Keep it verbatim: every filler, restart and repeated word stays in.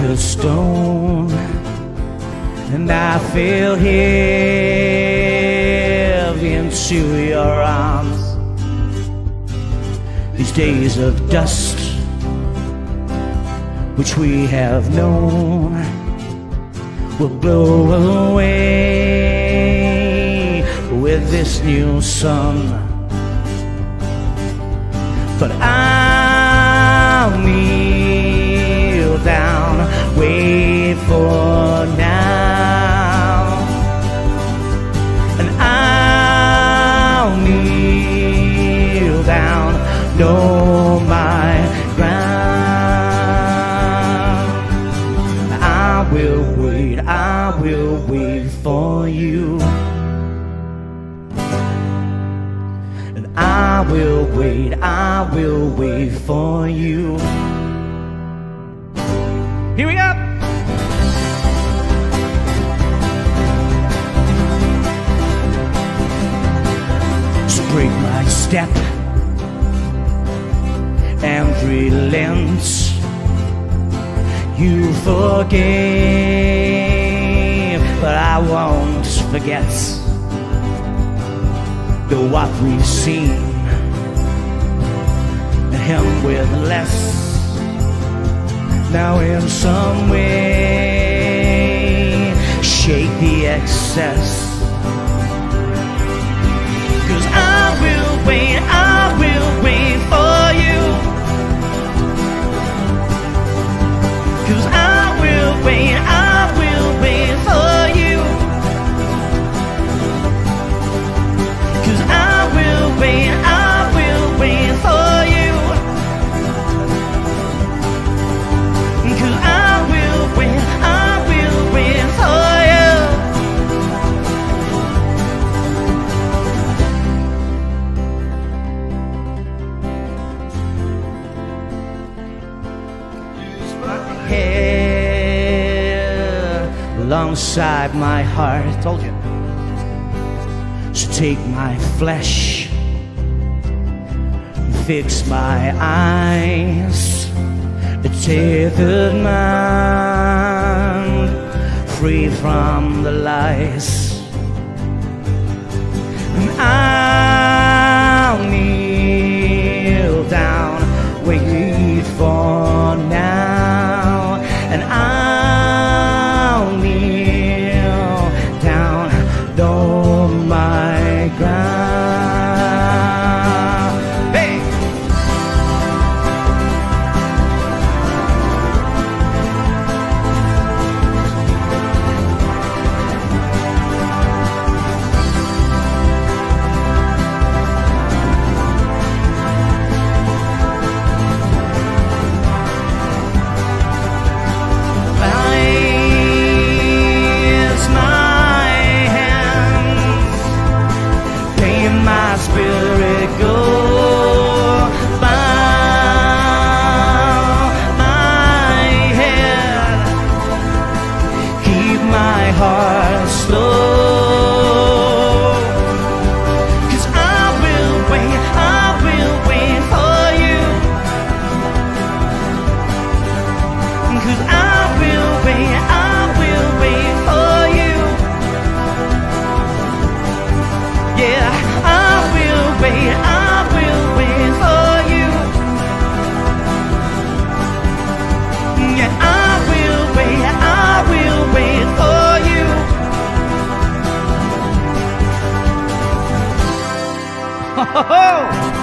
a stone, and I fell heavy into your arms. These days of dust which we have known will blow away with this new sun. But I'll kneel down, wait for now, and I'll kneel down, know my ground. I will wait, I will wait for you. I will wait, I will wait for you. Here we go. So break my step and relent. You forgave, but I won't forget. Though what we've seen, him with less, now in some way shake the excess. 'Cause I will wait, I will wait for you. 'Cause I will wait, I will wait for you. 'Cause I will wait, I will wait for you. 'Cause I will wait, I will wait for you. Use my head alongside my heart. I told you. So take my flesh, fix my eyes, a tethered mind, free from the lies. And I'll kneel down, wait for now, and I'll kneel down, know my ground. Hey! Spirit go, bow my head, keep my heart slow. 'Cause I will wait, I will wait for you. 'Cause I will wait, I will wait for you. Yeah, I will wait, I will wait for you. Yeah, I will wait, I will wait for you. Ho, ho, ho.